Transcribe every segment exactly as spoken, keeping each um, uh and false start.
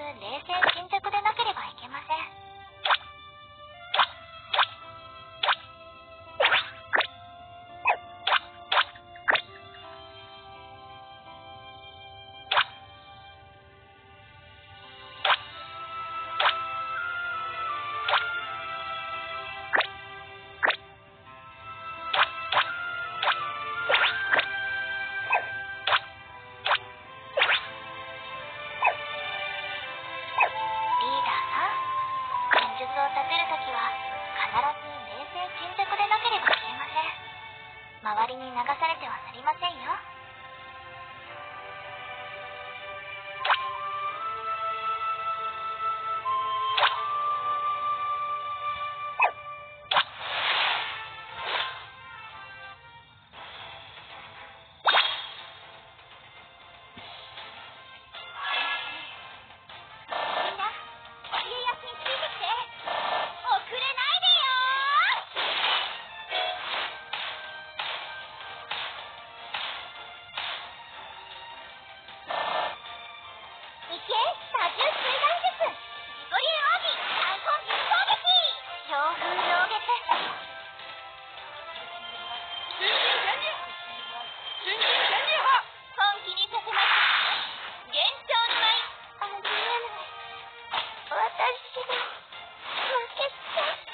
冷静沈着でなければいけません。周りに流されてはなりませんよ。みんな、家康についてきて。遅れないでよー。いけ、多重水眼術。自己流奥義、三根実攻撃。強風妖月。瞬陣潜入瞬陣潜入派。本気にさせます。幻聴の舞。ありえない。私が負けた。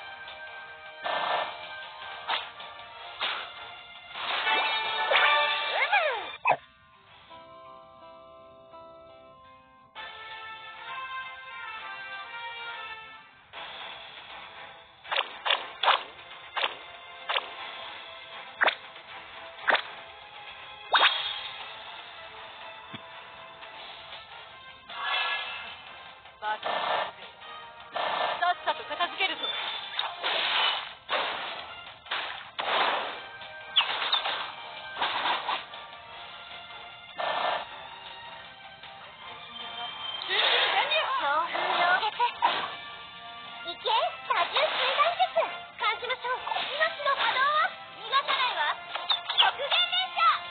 さっさと片付けるぞ。強風妖月。いけ、多重水眼術。感じましょう。命の波動を逃がさないわ。極限連射。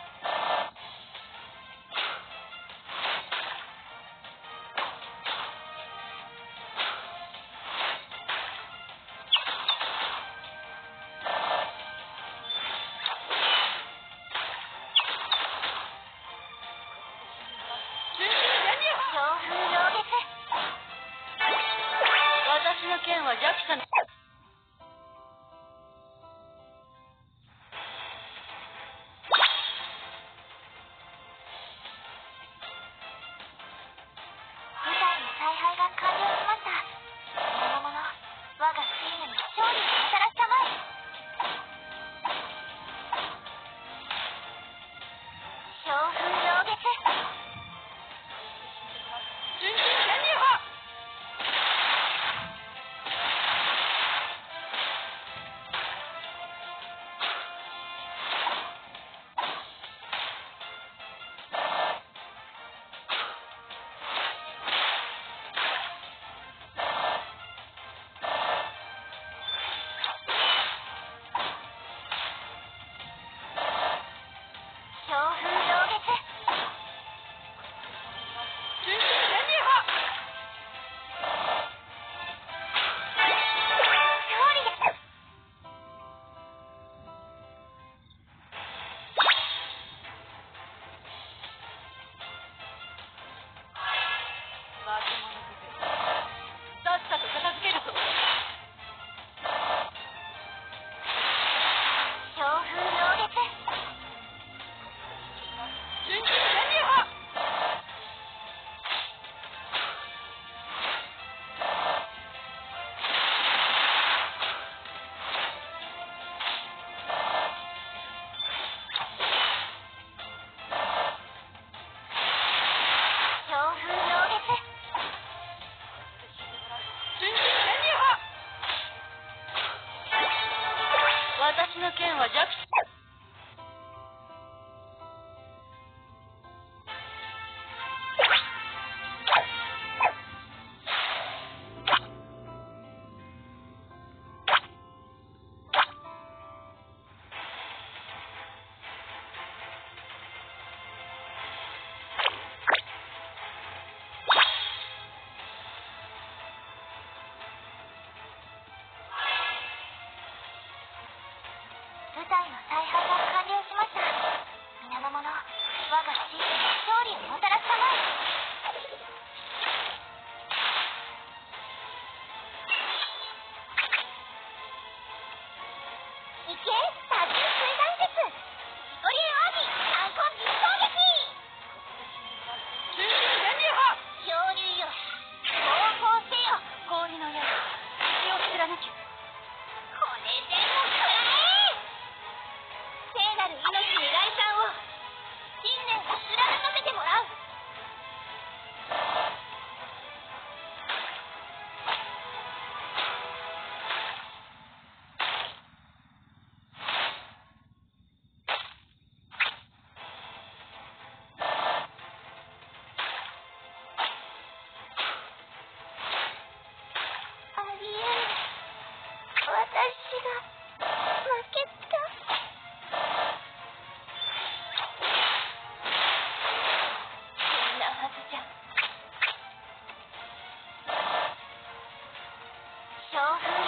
私の剣は弱者の部隊の采配が完了しました。諸々我がチームに勝利をもたらしたまえ。強風妖月。瞬陣潜入派。強風妖月。瞬陣潜入派。勝利です。化け物くぜ。さっさと片付けるぞ。強風妖月。瞬陣潜入派。強風妖月。瞬陣潜入派。私の剣は弱者。 部隊の再配が完了しました。皆の者、我がチームに勝利をもたらすたまえ。いけ、多重水弾術。ゴリエ王子、暗黒銀攻撃。 新人電流波。 漂流よ、暴行せよ。 氷の矢、血を貫け。 これでも食らえ。聖なる命に来賛を、信念を貫かせてもらう。ありえない。私が負けた。そんなはずじゃ。強風